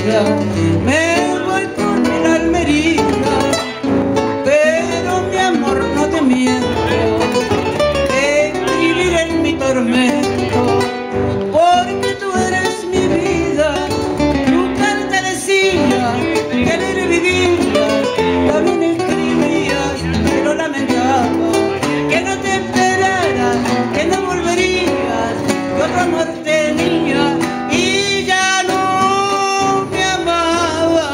vida, me voy con el alma herida, pero mi amor no te miento, escribiré en mi tormento, porque tú eres mi vida. Tu carta decía querer vivirla, también escribías que lo lamentaba, que no te esperara, que no volverías, que otro amor tenía y ya no me amaba.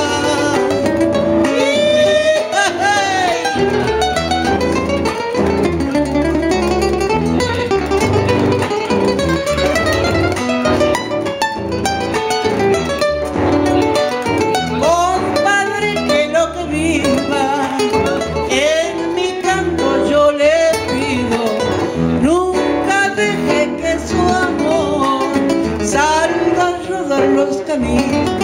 Compadre, que lo que viva en mi canto yo le pido, nunca deje que su amor salga a rodar los caminos.